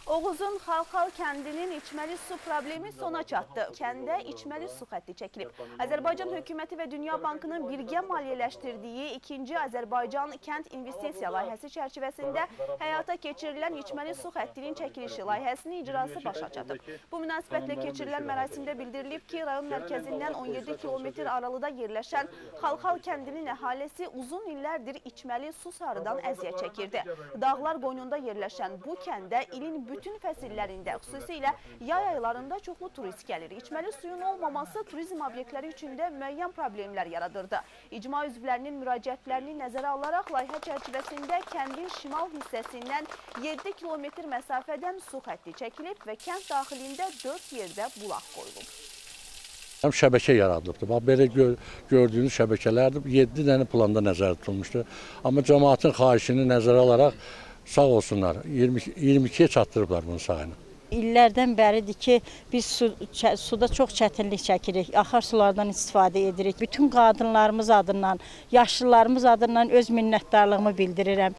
Oğuzun Xalxal kəndinin içməli su problemi sona çatdı. Kəndə içməli su xətti çəkilib. Azərbaycan hökuməti və Dünya Bankının birgə maliyyələşdirdiyi 2-ci Azərbaycan kənd investisiya layihəsi çərçivəsində həyata keçirilən içməli su xəttinin çəkilişi layihəsinin icrası başa çatıb. Bu münasibətlə keçirilən mərasimdə bildirilib ki, rayon mərkəzindən 17 kilometr aralıda yerləşən Xalxal kəndinin əhalisi uzun illərdir içməli su sarıdan əziyyət çəkirdi. Dağlar qoynunda yerləşən bu kəndə ilin bütün fəsillərində, xüsusilə yay aylarında çoxlu turist gəlir. İçməli suyun olmaması turizm obyektləri üçün də müəyyən problemlər yaradırdı. İcma üzvlərinin müraciətlərini nəzərə alaraq layihə çərçivəsində kəndin şimal hissəsindən 7 kilometr məsafədən su xətti çəkilib və kənd daxilində 4 yerdə bulaq qoyulub. Şəbəkə yaradılıbdır. Bax, belə gördüyünüz şəbəkələrdir. 7 dənə planda nəzərdə tutulmuşdur. Amma cəmaatın xahişini nəzərə alaraq sağ olsunlar, 22-yə çatdırıblar bunun sayını. İllərdən bəridir ki, biz suda çox çətinlik çəkirik, axar sulardan istifadə edirik. Bütün qadınlarımız adından, yaşlılarımız adından öz minnətdarlığımı bildirirəm.